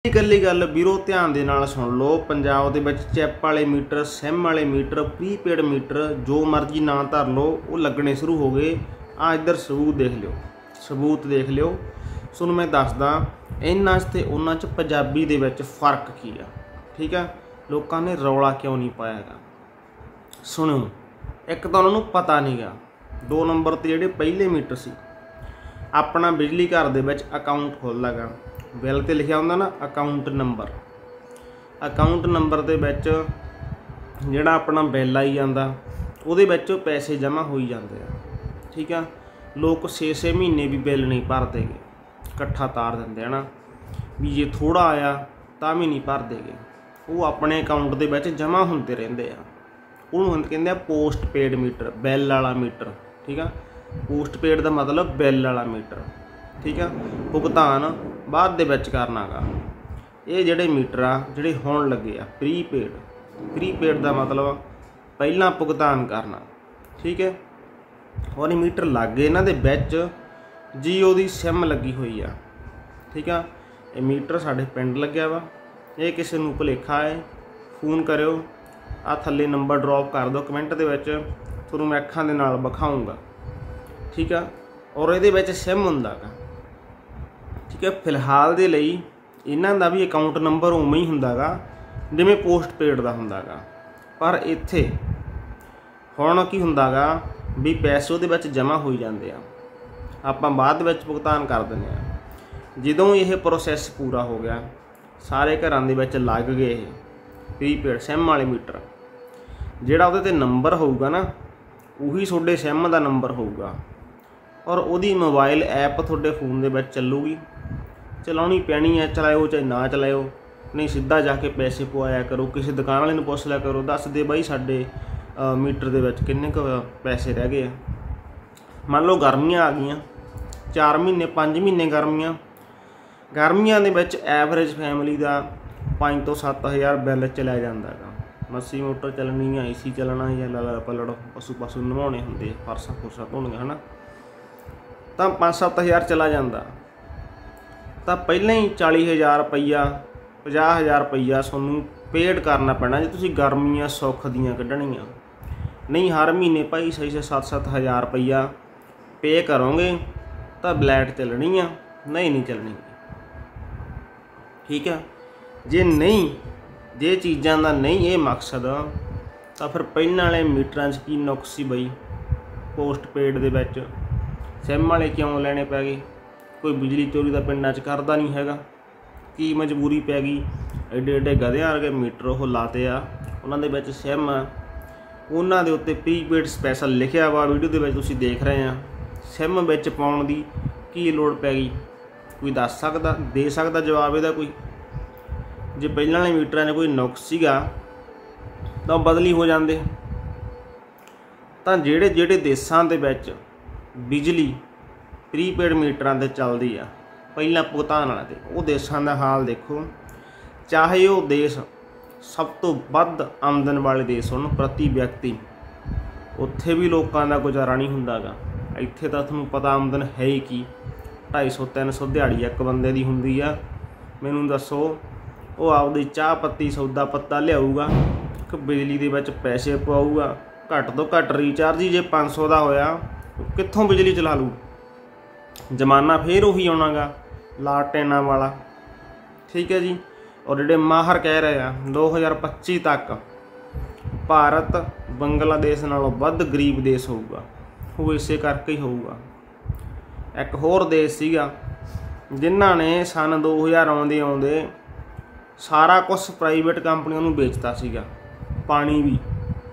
इकल्ली गल वीरो ध्यान दे नाल सुन लो। पंजाब दे विच चैप वाले मीटर, सिम वाले मीटर, प्रीपेड मीटर जो मर्जी ना धर लो वो लगने शुरू हो गए। आ इधर सबूत देख लियो, सबूत देख लियो। सुन मैं दसदा इन्हां ते उन्हां च पंजाबी दे विच फर्क की आ। ठीक है, लोकां ने रौला क्यों नहीं पाया गा। सुनो, एक तो उन्होंने पता नहीं गा। 2 नंबर ते जिहड़े पहले मीटर सी, अपना बिजली घर दे विच अकाउंट खोलदा गा, बिल ते लिखिया हुंदा ना अकाउंट नंबर। अकाउंट नंबर दे विच जिहड़ा अपना बिल आई जांदा उहदे विच पैसे जमा होई जांदे आ। ठीक है, लोग 6-6 महीने भी बिल नहीं भरदे गे, इकट्ठा तार दिंदे ना भी जे थोड़ा आया तां भी नहीं भरदे गे, वो अपने अकाउंट दे विच जमा हुंदे रहिंदे आ। उहनूं कहंदे आ पोस्ट पेड मीटर, बिल वाला मीटर। ठीक है, पोस्ट पेड का मतलब बिल वाला मीटर। ठीक है, भुगतान बाद दे विच करना गा। ये जिहड़े मीटर आ जिहड़े होण लगे आ प्रीपेड, प्रीपेड का मतलब पहला भुगतान करना। ठीक है, और मीटर लग गए इन्हां दे विच जीओ दी सिम लगी हुई आ। ठीक है, ये मीटर साडे पिंड लग्या वा। ये किसी नूं भुलेखा है फोन करियो, आ थल्ले नंबर ड्रॉप कर दो कमेंट दे विच, तुहानूं मैं अखां दे नाल विखाऊंगा। ठीक है, और इहदे विच सिम हुंदा गा। ठीक है, फिलहाल दे लई इन्हां दा भी अकाउंट नंबर उवें ही हुंदा गा जिवें पोस्ट पेड दा हुंदा गा, पर इत्थे हुण की हुंदा गा भी पैसे उहदे विच जमा होई जांदे आ, आपां बाद विच भुगतान कर दिंदे आ। जदों यह प्रोसैस पूरा हो गया, सारे घरां दे विच लग गए प्रीपेड सिम वाले मीटर, जिहड़ा उहदे ते नंबर होऊगा ना उही तुहाडे सिम दा नंबर होऊगा, और उहदी मोबाइल ऐप तुहाडे फोन दे विच चलूगी। चलाउणी पैनी है, चलाओ चाहे ना चलाओ, नहीं सीधा जाके पैसे पवाया करो, किसी दुकान वाले नूं पुछ लिया करो, दस दे बई साडे मीटर दे विच किन्ने क पैसे रह गए। मान लो गर्मियां आ गईयां, 4 महीने 5 महीने गर्मियां, गर्मियां दे विच एवरेज फैमिली का 5 ਤੋਂ 7 हज़ार बिल चलिया जांदा गा। मस्सी मोटर चलनी है, AC चलना या लड़ पलड़ पशु पशु नवाउणे हुंदे, फरसां फुरसां धोणीਆਂ है ना, तो 5-7 हज़ार चला जाता। तो पहले ही 40,000 रुपया 50,000 रुपया सूँ पेड करना पैना जे तुसीं गर्मियां सुख दियां कढ़नियां। नहीं हर महीने भाई 6-7 हज़ार रुपया पे करोगे तो लाइट चलनी आ, नहीं चलनी। ठीक है, जे नहीं जे चीज़ों का नहीं ये मकसद तो फिर पहले वाले मीटर की नुक्स सी बई। पोस्ट पेड दे विच सिम वाले क्यों लैने पै गए? कोई बिजली चोरी का पिंडां च करदा नहीं हैगा, की मजबूरी पै गई? एडे एडे गधियां वर्गे मीटर वो लाते आ, उन्हां दे विच सिम आ, उन्हां दे उत्ते प्रीपेड स्पैशल लिखिया वा, वीडियो दे विच तुसीं देख रहे हैं। सिम विच पाउण दी की लोड़ पै गई? कोई दस सकदा, दे सकदा जवाब इहदा कोई? जे पहलां वाले मीटरां 'च कोई नुक्स सीगा तां बदली हो जांदे। तां जिहड़े जिहड़े देशां दे विच बिजली प्रीपेड मीटरां ते चलदी आ पहला भुगतान वाले ते, वो देशां दा हाल देखो। चाहे वो देश सब तो वध आमदन वाले देश होण प्रति व्यक्ति, उत्थे भी लोकां दा गुजारा नहीं हुंदा गा। इत्थे तां तुहानूं पता आमदन है ही की 250-300 दिहाड़ी एक बंदे दी हुंदी आ। मैनूं दसो वो आपदी चाह पत्ती सौदा पत्ता लियाऊगा कि बिजली दे विच पैसे पवाऊगा? घट तो घट रीचार्ज ही जे 500 का होया कित्थों बिजली चला लू? जमाना फिर उही आउणा गा लालटेनां वाला। ठीक है जी, और जिहड़े माहर कह रहे हैं 2025 तक भारत बंगलादेश नालों वध गरीब देश होऊगा, वो इसे करके ही होऊगा। एक होर देश सीगा जिन्हां ने सन 2000 आउंदे आउंदे सारा कुछ प्राइवेट कंपनियों नूं बेचता सीगा, पानी भी।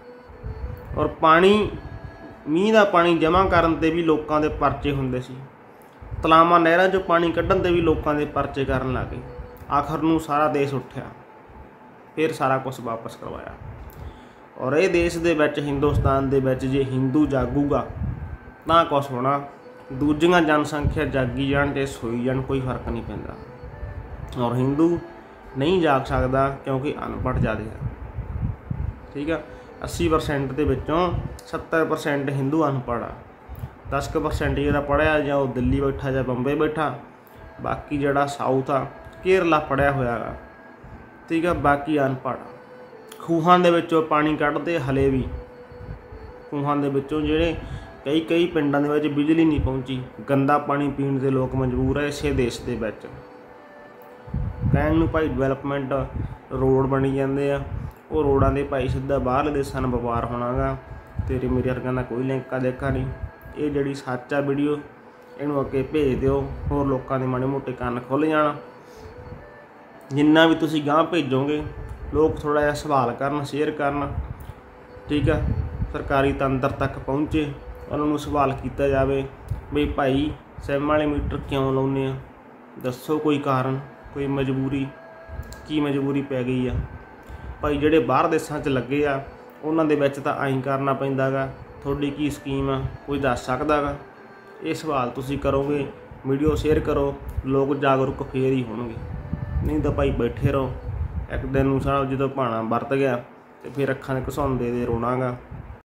और पानी मींह का पानी जमा करन ते भी लोकां दे परचे हुंदे सी, तलावां नहरां चों पानी कड्ढण ते भी लोकां दे परचे करन लग गए। आखिर नूं सारा देश उठिया, फिर सारा कुछ वापस करवाया। और ये देश दे विच हिंदुस्तान दे विच जे हिंदू जागूगा तां कुछ होना, दूजियां जनसंख्या जागी जाण ते सोई जाण कोई फर्क नहीं पैंदा। और हिंदू नहीं जाग सकदा क्योंकि अनपढ़ ज़्यादा है। ठीक है, 80% के विचों 70% हिंदू अनपढ़ आ, 10% जिहड़ा पढ़िया जां वो दिल्ली बैठा जां बंबे बैठा, बाकी जिहड़ा साउथ आ ਘੇਰਲਾ ਫੜਿਆ ਹੋਇਆ ਗਾ, ਠੀਕ ਆ। ਬਾਕੀ ਅਨਪੜ੍ਹ ਖੂਹਾਂ ਦੇ ਵਿੱਚੋਂ ਪਾਣੀ ਕੱਢਦੇ, ਹਲੇ ਵੀ ਖੂਹਾਂ ਦੇ ਵਿੱਚੋਂ ਜਿਹੜੇ ਕਈ ਪਿੰਡਾਂ ਦੇ ਵਿੱਚ ਬਿਜਲੀ ਨਹੀਂ ਪਹੁੰਚੀ, ਗੰਦਾ ਪਾਣੀ ਪੀਣ ਦੇ ਲੋਕ ਮਜਬੂਰ ਹੈ ਇਸੇ ਦੇਸ਼ ਦੇ ਵਿੱਚ। ਕਹਿਣ ਨੂੰ ਭਾਈ ਡਿਵੈਲਪਮੈਂਟ, ਰੋਡ ਬਣੀ ਜਾਂਦੇ ਆ, ਉਹ ਰੋਡਾਂ ਦੇ ਭਾਈ ਸਿੱਧਾ ਬਾਹਰਲੇ ਦੇਸ਼ਾਂ ਨਾਲ ਵਪਾਰ ਹੋਣਾ ਗਾ। ਤੇਰੇ ਮੇਰੇ ਵਰਗਿਆਂ ਦਾ ਕੋਈ ਲਿੰਕਾ ਦੇਖਾ ਨਹੀਂ। ਇਹ ਜਿਹੜੀ ਸੱਚ ਆ ਵੀਡੀਓ, ਇਹਨੂੰ ਅੱਗੇ ਭੇਜ ਦਿਓ, ਹੋਰ ਲੋਕਾਂ ਦੇ ਮਾੜੇ ਮੋਟੇ ਕੰਨ ਖੁੱਲ੍ਹ ਜਾਣ। ਜਿੰਨਾ ਵੀ ਤੁਸੀਂ ਗਾਂਹ ਭੇਜੋਗੇ, ਲੋਕ ਥੋੜ੍ਹਾ ਜਿਹਾ ਸਵਾਲ ਕਰਨ, ਸ਼ੇਅਰ ਕਰਨ, ਠੀਕ ਆ। ਸਰਕਾਰੀ ਤੰਤਰ ਤੱਕ ਪਹੁੰਚੇ, ਉਹਨਾਂ ਨੂੰ ਸਵਾਲ ਕੀਤਾ ਜਾਵੇ ਵੀ ਭਾਈ ਸਿਮ ਵਾਲੇ ਮੀਟਰ ਕਿਉਂ ਲਾਉਂਦੇ ਆ, ਦੱਸੋ ਕੋਈ ਕਾਰਨ, ਕੋਈ ਮਜਬੂਰੀ, ਕੀ ਮਜਬੂਰੀ ਪੈ ਗਈ ਆ ਭਾਈ। ਜਿਹੜੇ ਬਾਹਰ ਦੇਸ਼ਾਂ 'ਚ ਲੱਗੇ ਆ ਉਹਨਾਂ ਦੇ ਵਿੱਚ ਤਾਂ ਐਂ ਕਰਨਾ ਪੈਂਦਾ ਗਾ, ਤੁਹਾਡੀ ਕੀ ਸਕੀਮ ਆ, ਕੋਈ ਦੱਸ ਸਕਦਾ ਗਾ? ਇਹ ਸਵਾਲ ਤੁਸੀਂ ਕਰੋਗੇ, ਵੀਡੀਓ ਸ਼ੇਅਰ ਕਰੋ, ਲੋਕ ਜਾਗਰੂਕ ਫੇਰ ਹੀ ਹੋਣਗੇ। ਨਹੀਂ ਤਾਂ ਭਾਈ ਬੈਠੇ ਰਹੋ, ਇੱਕ ਦਿਨ ਨੂੰ ਸਾਰਾ ਜਦੋਂ ਭਾਣਾ ਵਰਤ ਗਿਆ ਤੇ ਫਿਰ ਅੱਖਾਂ ਦੇ ਘਸਾਉਂਦੇ ਦੇ ਰੋਣਾ ਗਾ।